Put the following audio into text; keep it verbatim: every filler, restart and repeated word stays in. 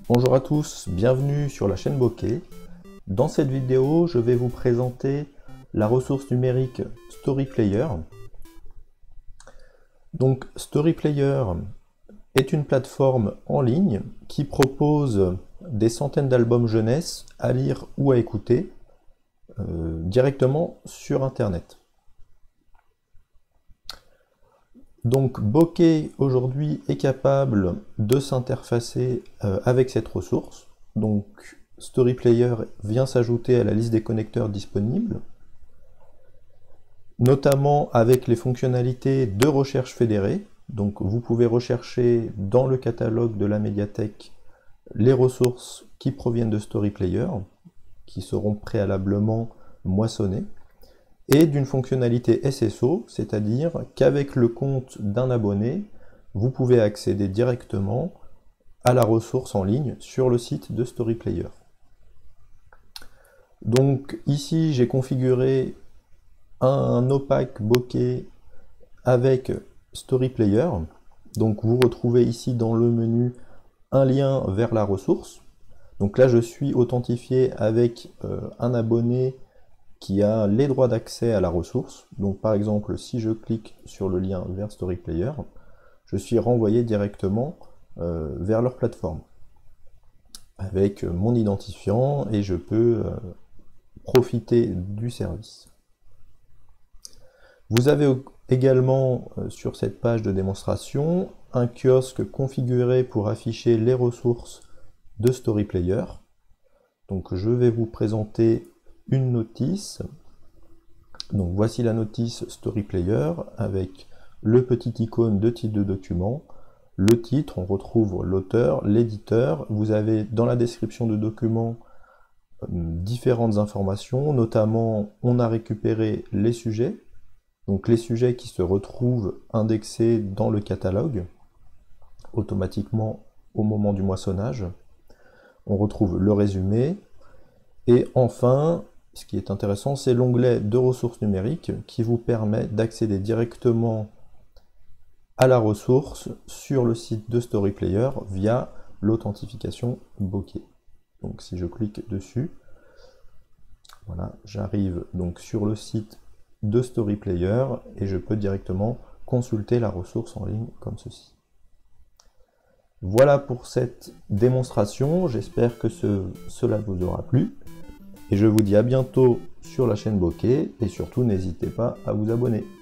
Bonjour à tous, bienvenue sur la chaîne Bokeh. Dans cette vidéo, je vais vous présenter la ressource numérique StoryPlayer. Donc StoryPlayer est une plateforme en ligne qui propose des centaines d'albums jeunesse à lire ou à écouter euh, directement sur Internet. Donc Bokeh aujourd'hui est capable de s'interfacer euh, avec cette ressource. Donc StoryPlayer vient s'ajouter à la liste des connecteurs disponibles, notamment avec les fonctionnalités de recherche fédérée. Donc vous pouvez rechercher dans le catalogue de la médiathèque les ressources qui proviennent de StoryPlayer, qui seront préalablement moissonnées, et d'une fonctionnalité S S O, c'est-à-dire qu'avec le compte d'un abonné, vous pouvez accéder directement à la ressource en ligne sur le site de StoryPlayer. Donc ici, j'ai configuré un opaque bokeh avec StoryPlayer. Donc vous retrouvez ici dans le menu un lien vers la ressource. Donc là, je suis authentifié avec euh, un abonné qui a les droits d'accès à la ressource. Donc par exemple, si je clique sur le lien vers StoryPlayer, je suis renvoyé directement euh, vers leur plateforme avec mon identifiant et je peux euh, profiter du service. Vous avez également euh, sur cette page de démonstration un kiosque configuré pour afficher les ressources de StoryPlayer. Donc je vais vous présenter une notice. Donc voici la notice StoryPlayer avec le petit icône de titre de document, le titre, on retrouve l'auteur, l'éditeur. Vous avez dans la description de document euh, différentes informations, notamment on a récupéré les sujets, donc les sujets qui se retrouvent indexés dans le catalogue automatiquement au moment du moissonnage. On retrouve le résumé et enfin, ce qui est intéressant, c'est l'onglet de ressources numériques qui vous permet d'accéder directement à la ressource sur le site de StoryPlayer via l'authentification Bokeh. Donc si je clique dessus, voilà, j'arrive donc sur le site de StoryPlayer et je peux directement consulter la ressource en ligne comme ceci. Voilà pour cette démonstration, j'espère que ce, cela vous aura plu. Et je vous dis à bientôt sur la chaîne Bokeh et surtout n'hésitez pas à vous abonner.